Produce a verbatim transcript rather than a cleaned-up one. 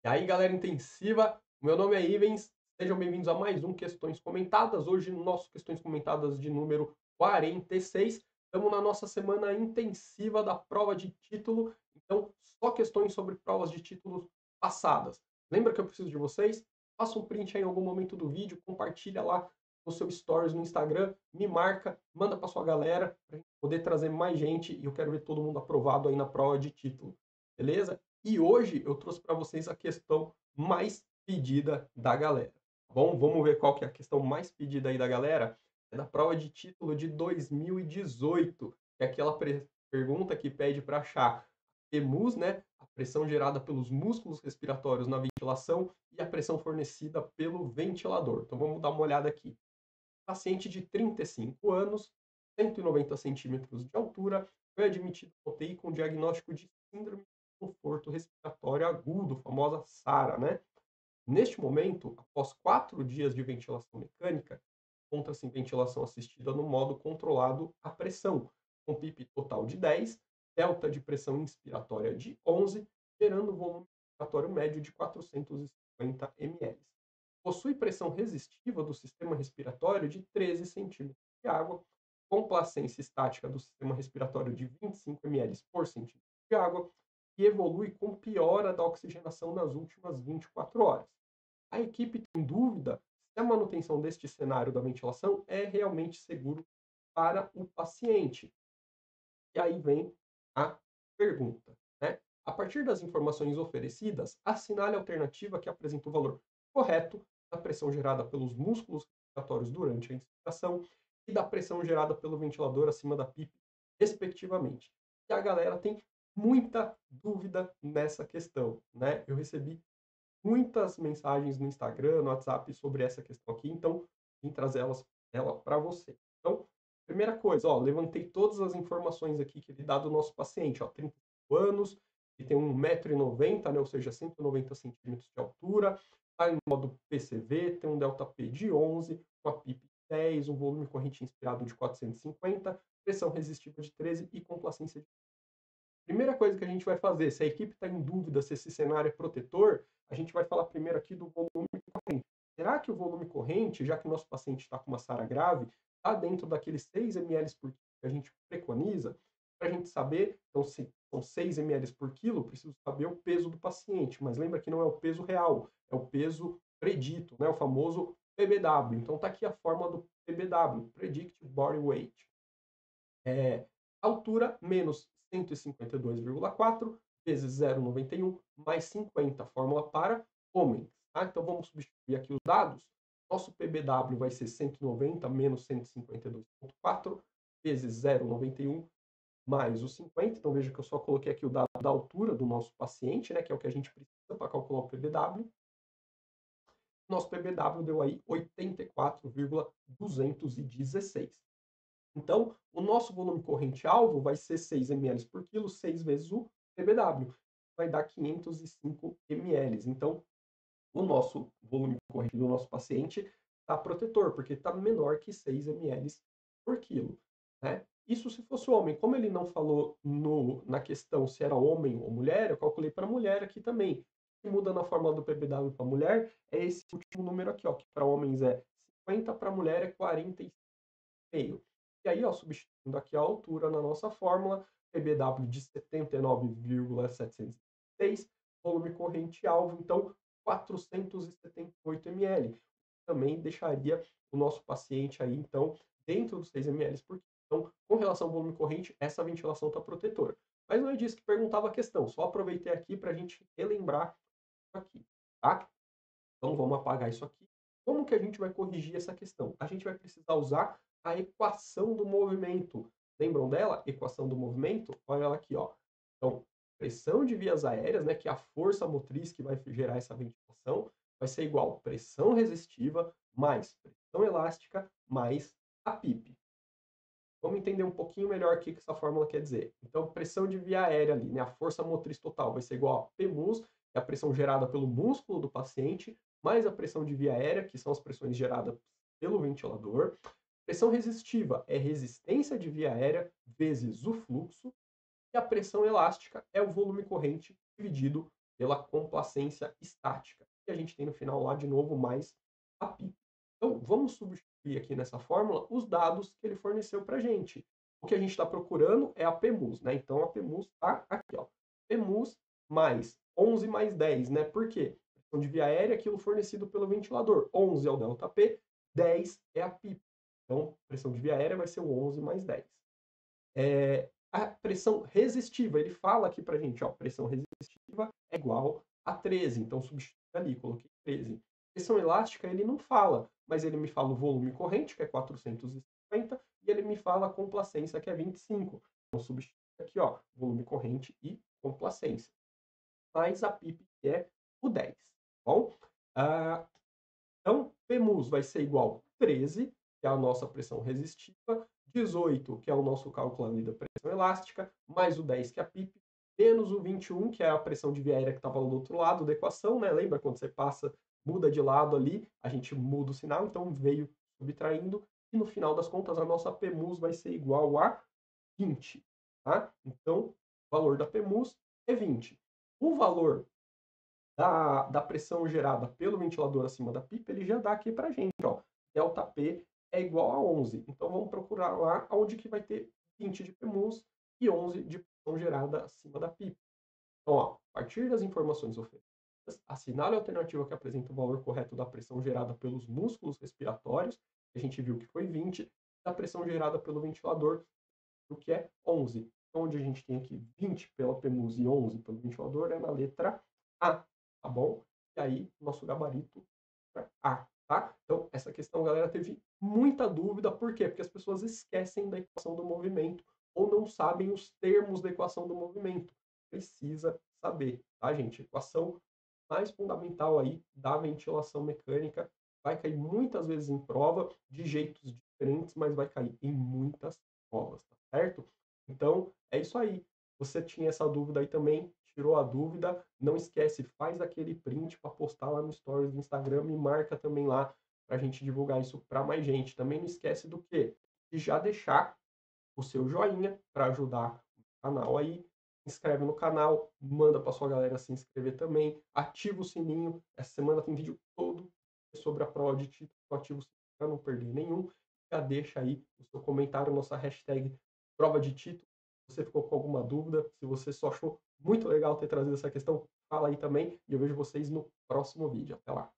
E aí, galera intensiva, meu nome é Ivens, sejam bem-vindos a mais um Questões Comentadas. Hoje, no nosso Questões Comentadas de número quarenta e seis, estamos na nossa semana intensiva da prova de título, então só questões sobre provas de títulos passadas. Lembra que eu preciso de vocês? Faça um print aí em algum momento do vídeo, compartilha lá no seu stories no Instagram, me marca, manda para sua galera, para poder trazer mais gente e eu quero ver todo mundo aprovado aí na prova de título, beleza? E hoje eu trouxe para vocês a questão mais pedida da galera. Tá bom, vamos ver qual que é a questão mais pedida aí da galera? É da prova de título de dois mil e dezoito, que é aquela pergunta que pede para achar P M U S, né, a pressão gerada pelos músculos respiratórios na ventilação e a pressão fornecida pelo ventilador. Então vamos dar uma olhada aqui. Paciente de trinta e cinco anos, cento e noventa centímetros de altura, foi admitido ao U T I com diagnóstico de síndrome de conforto respiratório agudo, famosa SARA, né? Neste momento, após quatro dias de ventilação mecânica, encontra-se em ventilação assistida no modo controlado à pressão, com P I P total de dez, delta de pressão inspiratória de onze, gerando volume respiratório médio de quatrocentos e cinquenta mililitros. Possui pressão resistiva do sistema respiratório de treze centímetros de água, complacência estática do sistema respiratório de vinte e cinco mililitros por centímetro de água e evolui com piora da oxigenação nas últimas vinte e quatro horas. A equipe tem dúvida se a manutenção deste cenário da ventilação é realmente seguro para o paciente. E aí vem a pergunta, né? A partir das informações oferecidas, assinale a alternativa que apresenta o valor correto da pressão gerada pelos músculos respiratórios durante a inspiração e da pressão gerada pelo ventilador acima da P I P, respectivamente. E a galera tem muita dúvida nessa questão, né? Eu recebi muitas mensagens no Instagram, no WhatsApp sobre essa questão aqui, então vim trazer elas, ela para você. Então, primeira coisa, ó, levantei todas as informações aqui que ele dá do nosso paciente, ó, trinta e cinco anos, ele tem um metro e noventa, né, ou seja, cento e noventa centímetros de altura, está em modo P C V, tem um delta P de onze, uma P I P de dez, um volume corrente inspirado de quatrocentos e cinquenta, pressão resistiva de treze e complacência de... Primeira coisa que a gente vai fazer, se a equipe está em dúvida se esse cenário é protetor, a gente vai falar primeiro aqui do volume corrente. Será que o volume corrente, já que o nosso paciente está com uma SARA grave, está dentro daqueles seis mililitros por quilo que a gente preconiza? Para a gente saber, então, se são seis mililitros por quilo, preciso saber o peso do paciente, mas lembra que não é o peso real, é o peso predito, né? O famoso P B W. Então, está aqui a fórmula do P B W, Predicted Body Weight. É, altura menos cento e cinquenta e dois vírgula quatro vezes zero vírgula noventa e um mais cinquenta, fórmula para homens. Tá? Então vamos substituir aqui os dados. Nosso P B W vai ser cento e noventa menos cento e cinquenta e dois vírgula quatro vezes zero vírgula noventa e um mais o cinquenta. Então veja que eu só coloquei aqui o dado da altura do nosso paciente, né, que é o que a gente precisa para calcular o P B W. Nosso P B W deu aí oitenta e quatro vírgula duzentos e dezesseis. Então, o nosso volume corrente-alvo vai ser seis mililitros por quilo, seis vezes o P B W. Vai dar quinhentos e cinco mililitros. Então, o nosso volume corrente do nosso paciente está protetor, porque está menor que seis mililitros por quilo. Né? Isso se fosse homem. Como ele não falou no, na questão se era homem ou mulher, eu calculei para mulher aqui também. O que muda na fórmula do P B W para mulher é esse último número aqui, ó, que para homens é cinquenta, para mulher é quarenta e cinco. E aí, ó, substituindo aqui a altura na nossa fórmula, P B W de setenta e nove vírgula setecentos e seis, volume corrente-alvo, então, quatrocentos e setenta e oito mililitros. Também deixaria o nosso paciente aí, então, dentro dos seis mililitros por quilo. Então, com relação ao volume corrente, essa ventilação está protetora. Mas não é disso que perguntava a questão, só aproveitei aqui para a gente relembrar isso aqui, tá? Então, vamos apagar isso aqui. Como que a gente vai corrigir essa questão? A gente vai precisar usar a equação do movimento. Lembram dela? Equação do movimento? Olha ela aqui, ó. Então, pressão de vias aéreas, né, que é a força motriz que vai gerar essa ventilação, vai ser igual a pressão resistiva mais pressão elástica mais a P I P. Vamos entender um pouquinho melhor o que essa fórmula quer dizer. Então, pressão de via aérea ali, né, a força motriz total vai ser igual a P M U S, que é a pressão gerada pelo músculo do paciente, mais a pressão de via aérea, que são as pressões geradas pelo ventilador. Pressão resistiva é resistência de via aérea vezes o fluxo. E a pressão elástica é o volume corrente dividido pela complacência estática. E a gente tem no final lá de novo mais a P I P. Então, vamos substituir aqui nessa fórmula os dados que ele forneceu para a gente. O que a gente está procurando é a P M U S, né? Então, a P M U S está aqui, ó. P M U S mais onze mais dez, né? Por quê? Pressão de via aérea, aquilo fornecido pelo ventilador. onze é o ΔP, dez é a P I P. Então, pressão de via aérea vai ser o onze mais dez. É, a pressão resistiva, ele fala aqui pra gente, ó, pressão resistiva é igual a treze, então substitui ali, coloquei treze. Pressão elástica ele não fala, mas ele me fala o volume corrente, que é quatrocentos e cinquenta, e ele me fala a complacência, que é vinte e cinco. Então substitui aqui, ó, volume corrente e complacência. Mais a P I P, que é o dez, tá bom? Ah, então, P M U S vai ser igual a treze, que é a nossa pressão resistiva, dezoito, que é o nosso cálculo ali da pressão elástica, mais o dez, que é a P I P, menos o vinte e um, que é a pressão de via aérea que estava do outro lado da equação, né? Lembra quando você passa, muda de lado ali, a gente muda o sinal, então veio subtraindo, e no final das contas a nossa P M U S vai ser igual a vinte, tá? Então, o valor da P M U S é vinte. O valor da, da pressão gerada pelo ventilador acima da P I P, ele já dá aqui pra gente, ó. Delta P é igual a onze. Então vamos procurar lá onde que vai ter vinte de P M U S e onze de pressão gerada acima da P I P. Então, ó, a partir das informações oferecidas, assinale a alternativa que apresenta o valor correto da pressão gerada pelos músculos respiratórios, que a gente viu que foi vinte, da pressão gerada pelo ventilador, o que é onze. Então, onde a gente tem aqui vinte pela P M U S e onze pelo ventilador, é na letra A, tá bom? E aí, nosso gabarito é A, tá? Então, essa questão, galera, teve muita dúvida. Por quê? Porque as pessoas esquecem da equação do movimento ou não sabem os termos da equação do movimento. Precisa saber, tá, gente? Equação mais fundamental aí da ventilação mecânica. Vai cair muitas vezes em prova, de jeitos diferentes, mas vai cair em muitas provas, tá certo? Então, é isso aí. Você tinha essa dúvida aí também, tirou a dúvida, não esquece, faz aquele print para postar lá no stories do Instagram, me marca também lá para a gente divulgar isso para mais gente. Também não esquece do quê? De já deixar o seu joinha para ajudar o canal aí. Se inscreve no canal, manda para sua galera se inscrever também, ativa o sininho. Essa semana tem vídeo todo sobre a prova de título, ativa o sininho para não perder nenhum. Já deixa aí o seu comentário, nossa hashtag prova de título. Se você ficou com alguma dúvida, se você só achou muito legal ter trazido essa questão, fala aí também e eu vejo vocês no próximo vídeo. Até lá!